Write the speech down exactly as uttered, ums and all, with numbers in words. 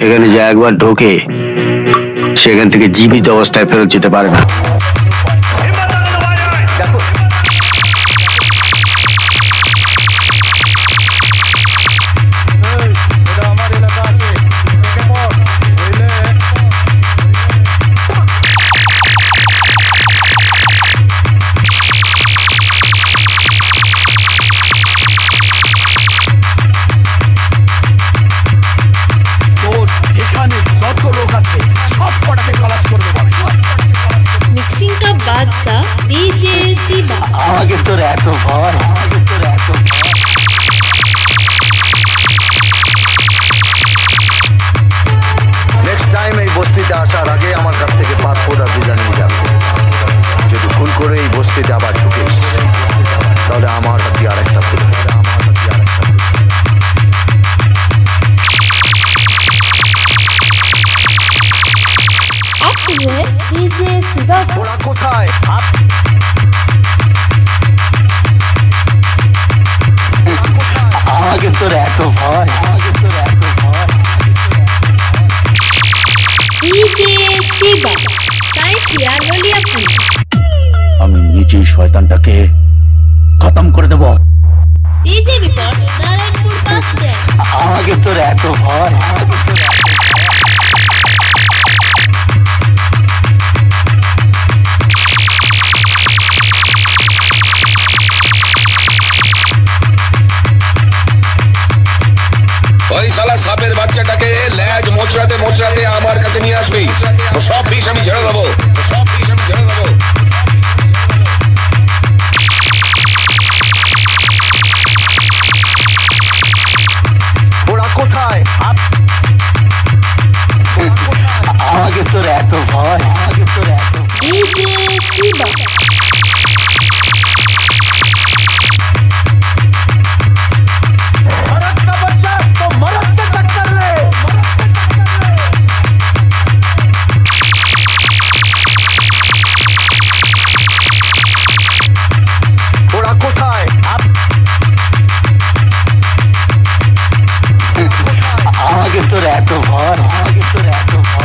এখানে যে একবার ঢোকে সেখান থেকে জীবিত অবস্থায় ফেরত যেতে পারে না। मिक्सिंग का बादशाह डीजे शिवा। आगे तो रह तो भाई, आगे तो रह तो भाई। नेक्स्ट टाइम এই বস্তিতে আসার আগে আমার কাছ থেকে পাসপোর্ট আর ভিসা নিয়ে যাবে। যদি ভুল করে এই বস্তিতে আবার ঢুকিস তাহলে আমার হাতে আরেকটা ফুল আমার হাতে আরেকটা आप सुन रहे हैं डीजे शिवा। ওরা কোথায়? आगे तो रह तो भाई, आगे तो रह तो भाई। डीजे शिवा साइकिया लोलियापुर। আমি নিজেই শয়তানটাকে খতম করে দেব। DJ report Narayanpur bus stand. आगे तो रह तो भाई, आगे तो रह तो भाई। ওই শালা সাপের বাচ্চাটাকে লেজ মোচড়াতে মোচড়াতে আমার কাছে নিয়ে আসবি। তো সব বিষ আমি ঝেড়ে দেবো, সব বিষ আমি ঝেড়ে দেবো। ওরা কোথায়? आगे तो रह तो भाई, आगे तो रह तो। डीजे शिवा। आगे तो रह तो भाई, आगे तो रह तो भाई।